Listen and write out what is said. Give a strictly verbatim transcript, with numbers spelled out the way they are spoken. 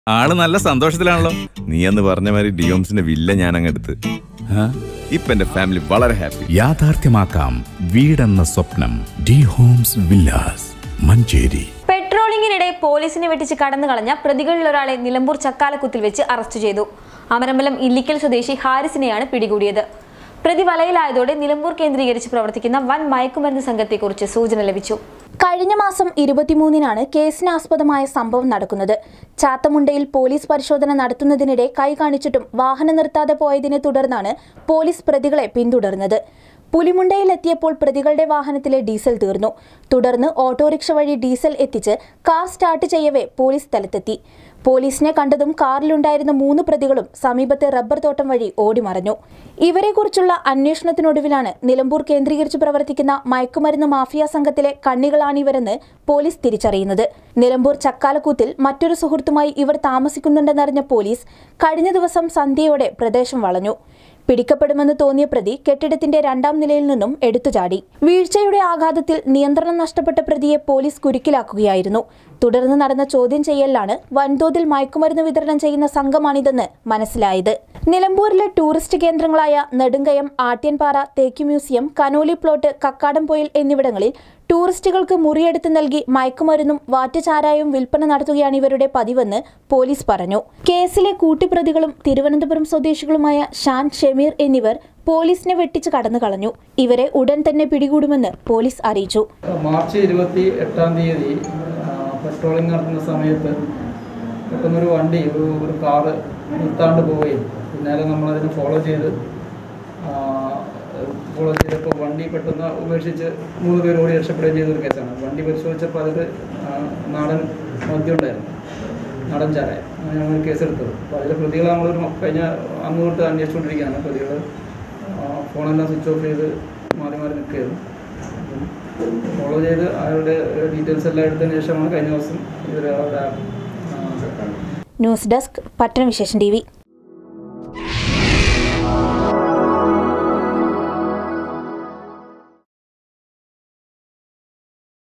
ആള് നല്ല സന്തോഷത്തിലാണല്ലോ. നീ എന്ന് പറഞ്ഞ മാതിരി ഡിയോംസിന്റെ വില്ല ഞാൻ അങ്ങെടുത്ത്. ഇപ്പൊ എന്റെ ഫാമിലി വളരെ ഹാപ്പി. യാഥാർത്ഥ്യമാക്കാം വീടെന്ന സ്വപ്നം. D homes villas, Manjeri. പെട്രോളിംഗിനിടെ പോലീസിനെ വെട്ടിച്ച് കടന്നു കളഞ്ഞ പ്രതികളിൽ ഒരാളെ നിലമ്പൂർ ചക്കാലക്കുത്തിൽ വെച്ച് അറസ്റ്റ് ചെയ്തു. അമരമ്പലം ഇല്ലിക്കൽ സ്വദേശി ഹാരിസിനെയാണ് പിടികൂടിയത്. പ്രതി വലയിലായതോടെ നിലമ്പൂർ കേന്ദ്രീകരിച്ച് പ്രവർത്തിക്കുന്ന വൻ മയക്കുമരുന്ന് സംഘത്തെക്കുറിച്ച് സൂചന ലഭിച്ചു. കഴിഞ്ഞ മാസം ഇരുപത്തിമൂന്നിനാണ് കേസിനാസ്പദമായ സംഭവം നടക്കുന്നത്. ചാത്തമുണ്ടയിൽ പോലീസ് പരിശോധന നടത്തുന്നതിനിടെ കൈ കാണിച്ചിട്ടും വാഹനം നിർത്താതെ പോയതിനെ തുടർന്നാണ് പോലീസ് പ്രതികളെ പിന്തുടർന്നത്. പുലിമുണ്ടയിലെത്തിയപ്പോൾ പ്രതികളുടെ വാഹനത്തിലെ ഡീസൽ തീർന്നു. തുടർന്ന് ഓട്ടോറിക്ഷ വഴി ഡീസൽ എത്തിച്ച് കാർ സ്റ്റാർട്ട് ചെയ്യവേ പോലീസ് സ്ഥലത്തെത്തി. പോലീസിനെ കണ്ടതും കാറിലുണ്ടായിരുന്ന മൂന്ന് പ്രതികളും സമീപത്തെ റബ്ബർ തോട്ടം വഴി ഓടിമറഞ്ഞു. ഇവരെക്കുറിച്ചുള്ള അന്വേഷണത്തിനൊടുവിലാണ് നിലമ്പൂർ കേന്ദ്രീകരിച്ച് പ്രവർത്തിക്കുന്ന മയക്കുമരുന്ന് മാഫിയ സംഘത്തിലെ കണ്ണികളാണിവരെന്ന് പോലീസ് തിരിച്ചറിയുന്നത്. നിലമ്പൂർ ചക്കാലക്കൂത്തിൽ മറ്റൊരു സുഹൃത്തുമായി ഇവർ താമസിക്കുന്നുണ്ടെന്നറിഞ്ഞ പോലീസ് കഴിഞ്ഞ ദിവസം സന്ധ്യയോടെ പ്രദേശം വളഞ്ഞു. പിടിക്കപ്പെടുമെന്ന് തോന്നിയ പ്രതി കെട്ടിടത്തിന്റെ രണ്ടാം നിലയിൽ നിന്നും എടുത്തുചാടി. വീഴ്ചയുടെ ആഘാതത്തിൽ നിയന്ത്രണം നഷ്ടപ്പെട്ട പ്രതിയെ പോലീസ് കുരുക്കിലാക്കുകയായിരുന്നു. തുടർന്ന് നടന്ന ചോദ്യം ചെയ്യലിലാണ് വൻതോതിൽ മയക്കുമരുന്ന് വിതരണം ചെയ്യുന്ന സംഘമാണിതെന്ന് മനസ്സിലായത്. നിലമ്പൂരിലെ ടൂറിസ്റ്റ് കേന്ദ്രങ്ങളായ നെടുങ്കയം, ആട്യൻപാറ, തേക്ക് മ്യൂസിയം, കനോലി പ്ലോട്ട്, കക്കാടംപൊയിൽ എന്നിവിടങ്ങളിൽ ടൂറിസ്റ്റുകൾക്ക് മുറിയെടുത്ത് നൽകി മയക്കുമരുന്നും വാറ്റുചാരായവും വിൽപ്പന നടത്തുകയാണ് ഇവരുടെ പതിവെന്ന് പോലീസ് പറഞ്ഞു. കേസിലെ കൂട്ടുപ്രതികളും തിരുവനന്തപുരം സ്വദേശികളുമായ ഷാൻ, ഷമീർ എന്നിവർ പോലീസിനെ വെട്ടിച്ച് കടന്നു കളഞ്ഞു. ഇവരെ ഉടൻ തന്നെ പിടികൂടുമെന്ന് പോലീസ് അറിയിച്ചു. മാർച്ച് ഇരുപത്തി എട്ടാം തീയതി പെട്രോളിംഗ് നടത്തുന്ന സമയത്ത് പെട്ടെന്നൊരു വണ്ടി ഒരു ഒരു കാറ് നിർത്താണ്ട് പോവുകയും പിന്നാലെ നമ്മളതിനെ ഫോളോ ചെയ്ത് ഫോളോ ചെയ്തപ്പോൾ വണ്ടി പെട്ടെന്ന് ഉപേക്ഷിച്ച് മൂന്ന് പേര് ഓടി രക്ഷപ്പെടുകയും ചെയ്തൊരു കേസാണ്. വണ്ടി പരിശോധിച്ചപ്പോൾ അതിൽ നാടൻ മദ്യം ഉണ്ടായിരുന്നു, നാടൻ ചാരായ. അങ്ങനെയാണ് ഒരു കേസെടുത്തത്. അപ്പോൾ അതിലെ പ്രതികളെ നമ്മളൊരു കഴിഞ്ഞ അന്ന് തൊട്ട് അന്വേഷിച്ചുകൊണ്ടിരിക്കുകയാണ്. പ്രതികൾ ഫോണെല്ലാം സ്വിച്ച് ഓഫ് ചെയ്ത് മാറി മാറി നിൽക്കുകയായിരുന്നു. ഫോളോ ചെയ്ത് അവരുടെ ഡീറ്റെയിൽസ് എല്ലാം എടുത്തതിന് ശേഷമാണ് കഴിഞ്ഞ ദിവസം ഇവർ. ന്യൂസ് ഡെസ്ക്, പട്ടണ വിശേഷം ടി വി.